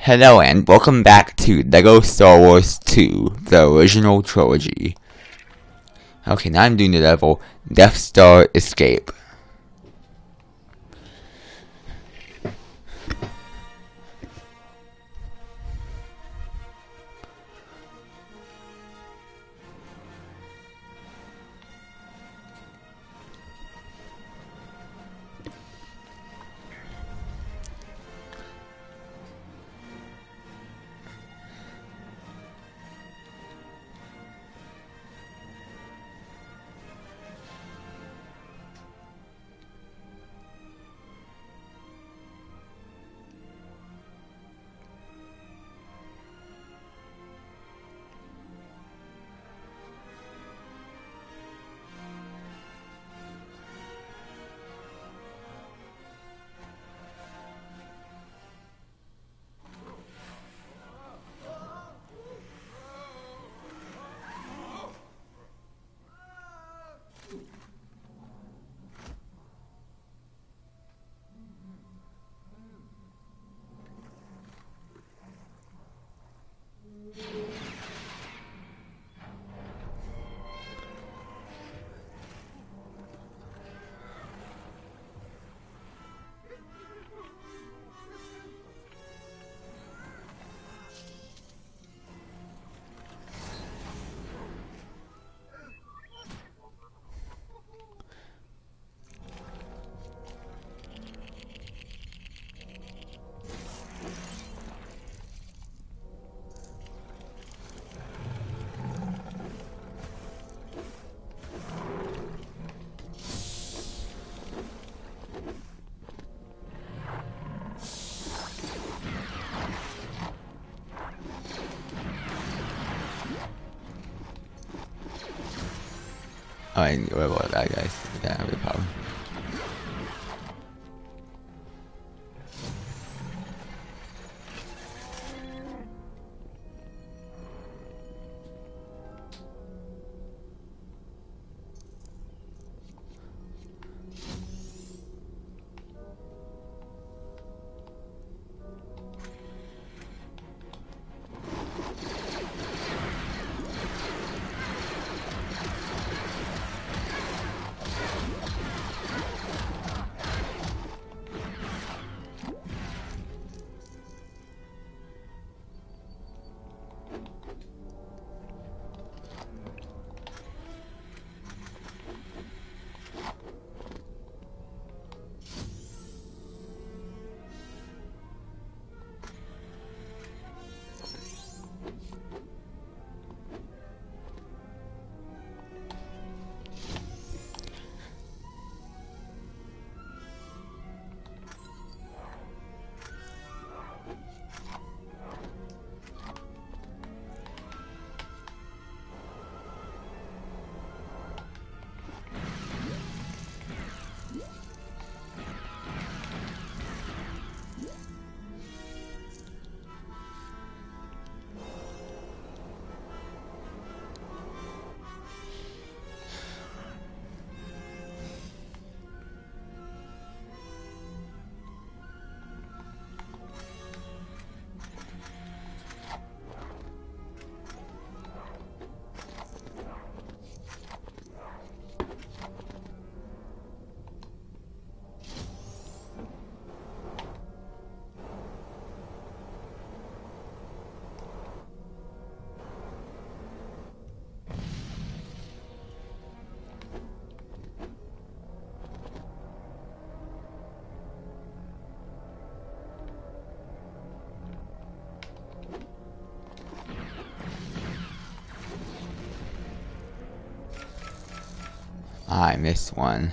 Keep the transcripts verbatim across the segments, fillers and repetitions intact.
Hello and welcome back to LEGO Star Wars two, the original trilogy. Okay, now I'm doing the level Death Star Escape. Alright, what about that, guys? That have a problem. I missed one.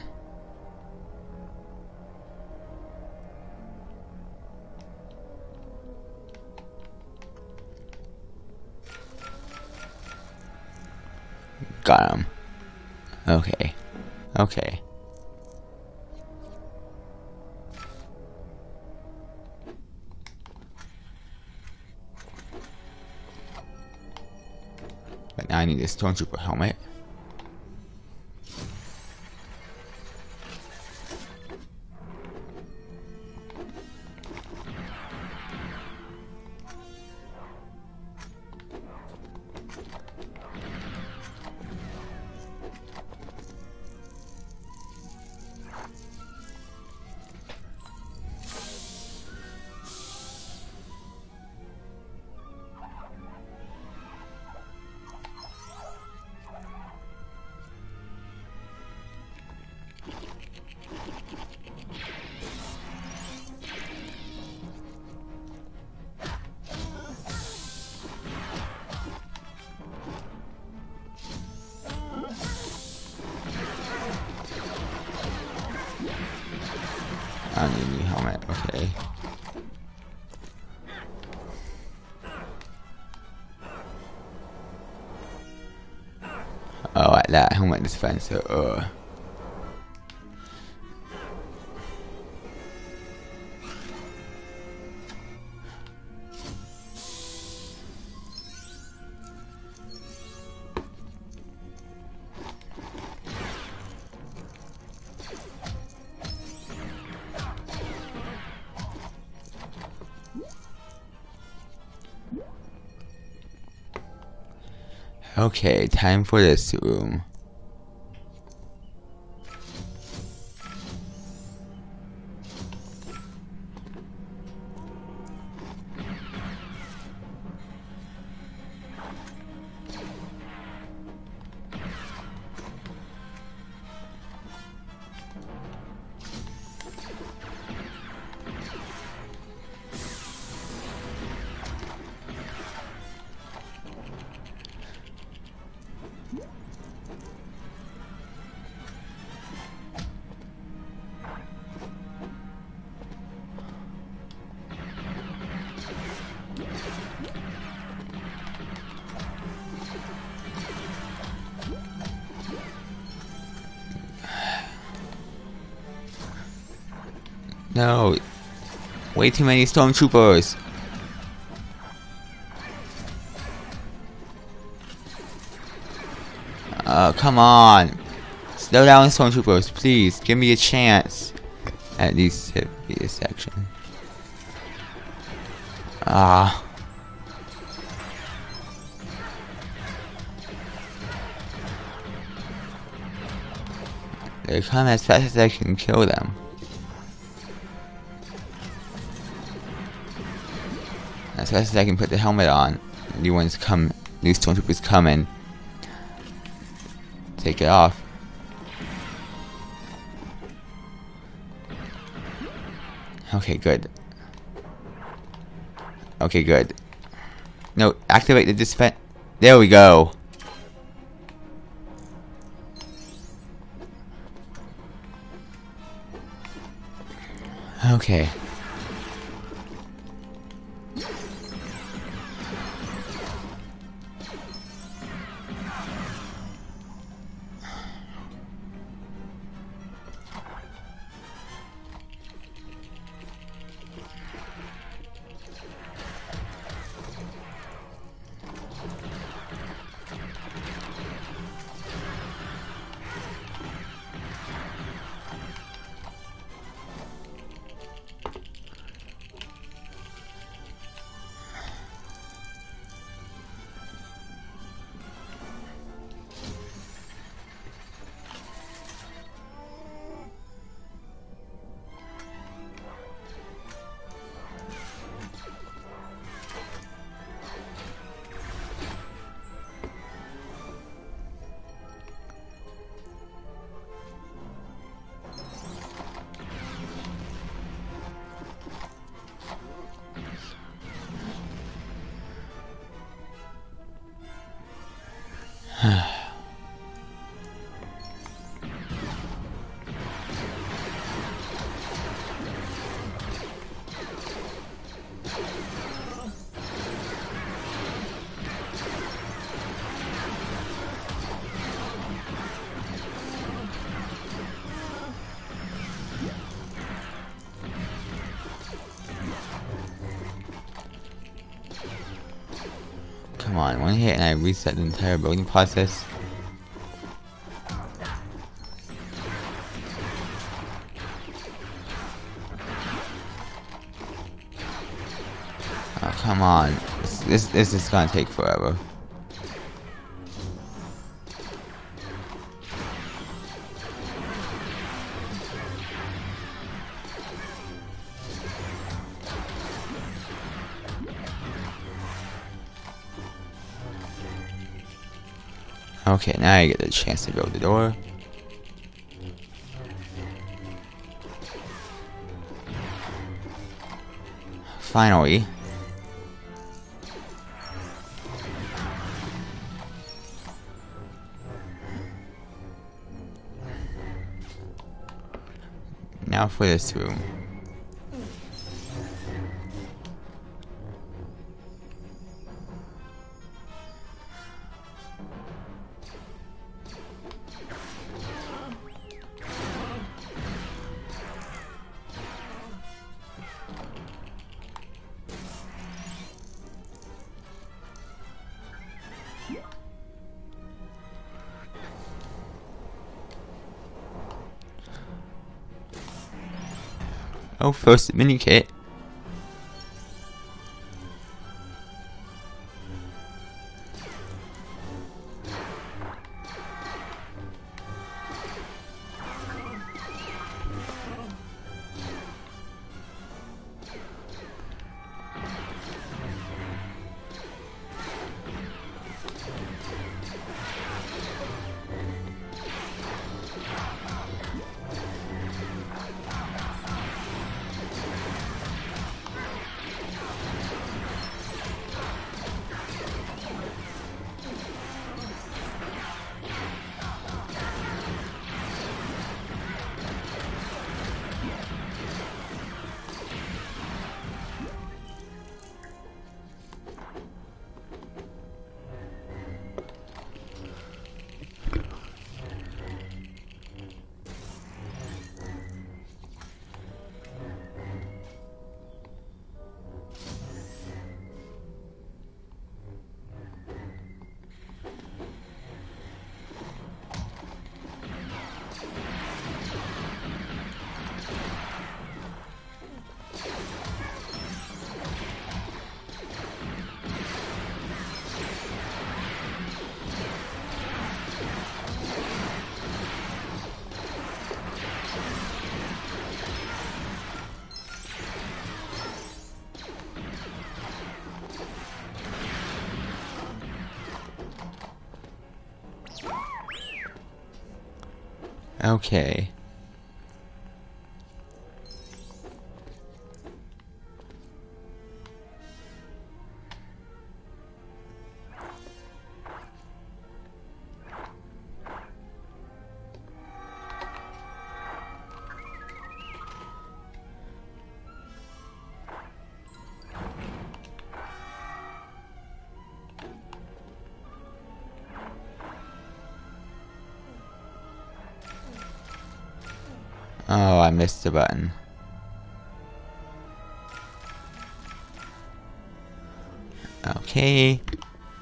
Got him. Okay. Okay. But now I need this Stormtrooper helmet. Okay. Oh, like that. Helmet dispenser. Uh. Okay, time for this room. No, way too many stormtroopers. Uh, come on. Slow down, stormtroopers, please. Give me a chance. At least hit this section. Ah. They come as fast as I can kill them. As fast as I can put the helmet on. New ones come, new stormtroopers come and take it off. Okay, good. Okay, good. No, activate the dispen- There we go. Okay. Come on, one hit and I reset the entire building process. Oh, come on. This, this, this is gonna take forever. Okay, now I get the chance to build the door. Finally. Now for this room. Oh, first mini kit. Okay. Oh, I missed the button. Okay.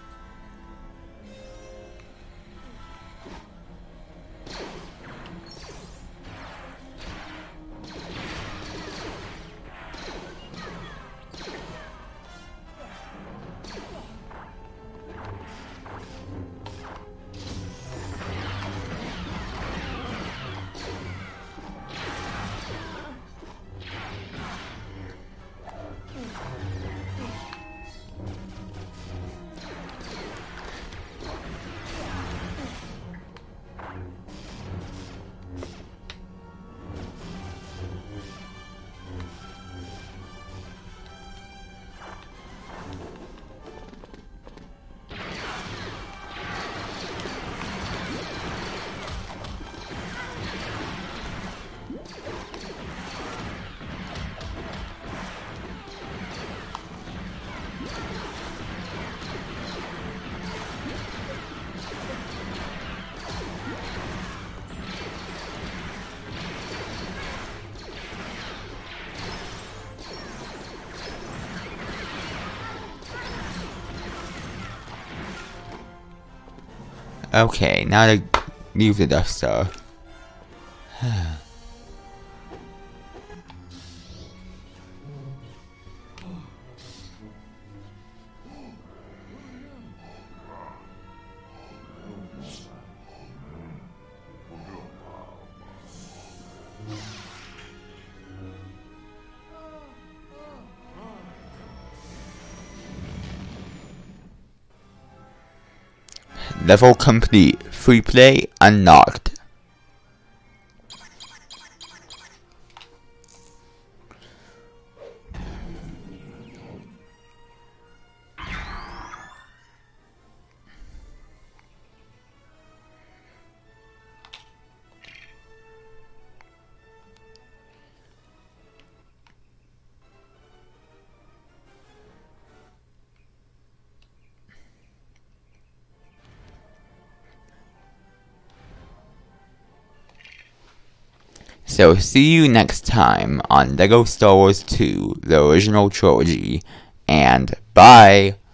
Okay, now to leave the Death Star. Level complete. Free play unlocked. So see you next time on LEGO Star Wars two, the original trilogy, and bye!